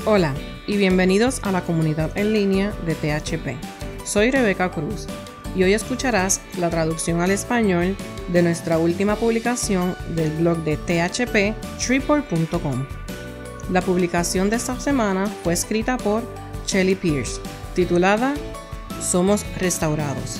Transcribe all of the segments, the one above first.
Hola y bienvenidos a la comunidad en línea de THP. Soy Rebeca Cruz y hoy escucharás la traducción al español de nuestra última publicación del blog de THP, Triport.com. La publicación de esta semana fue escrita por Shelley Pierce, titulada Somos Restaurados.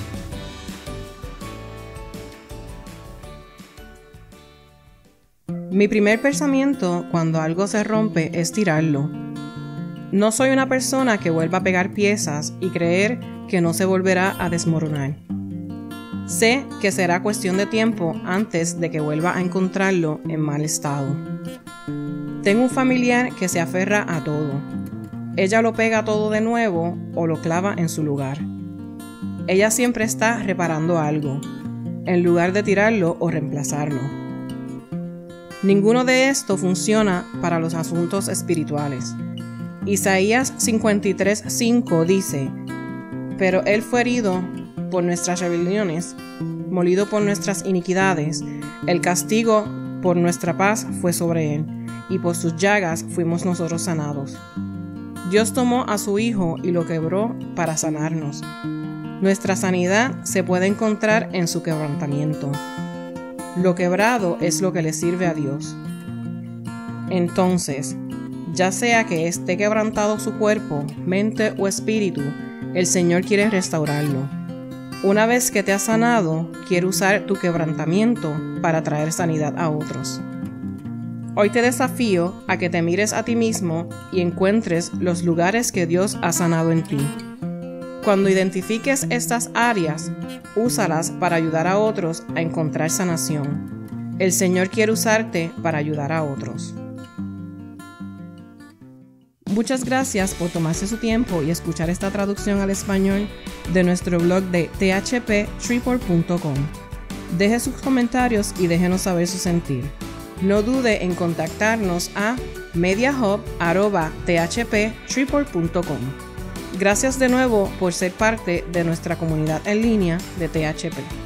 Mi primer pensamiento cuando algo se rompe es tirarlo. No soy una persona que vuelva a pegar piezas y creer que no se volverá a desmoronar. Sé que será cuestión de tiempo antes de que vuelva a encontrarlo en mal estado. Tengo un familiar que se aferra a todo. Ella lo pega todo de nuevo o lo clava en su lugar. Ella siempre está reparando algo, en lugar de tirarlo o reemplazarlo. Ninguno de esto funciona para los asuntos espirituales. Isaías 53:5 dice: Pero Él fue herido por nuestras rebeliones, molido por nuestras iniquidades, el castigo por nuestra paz fue sobre Él, y por sus llagas fuimos nosotros sanados. Dios tomó a su Hijo y lo quebró para sanarnos. Nuestra sanidad se puede encontrar en su quebrantamiento. Lo quebrado es lo que le sirve a Dios. Entonces, ya sea que esté quebrantado su cuerpo, mente o espíritu, el Señor quiere restaurarlo. Una vez que te ha sanado, quiere usar tu quebrantamiento para traer sanidad a otros. Hoy te desafío a que te mires a ti mismo y encuentres los lugares que Dios ha sanado en ti. Cuando identifiques estas áreas, úsalas para ayudar a otros a encontrar sanación. El Señor quiere usarte para ayudar a otros. Muchas gracias por tomarse su tiempo y escuchar esta traducción al español de nuestro blog de THP, Triport.com. Deje sus comentarios y déjenos saber su sentir. No dude en contactarnos a mediahub@thp-triport.com. Gracias de nuevo por ser parte de nuestra comunidad en línea de THP.